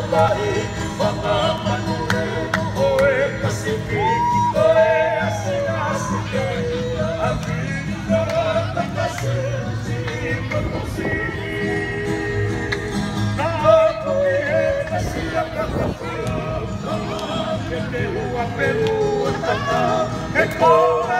lahi, mga manureno, oe Pacific, oe Asia-Asikan, ang pinagdaratan kasi si Pagpusin. Naakoy siya kakapula, mga Peru, Peru, Tata,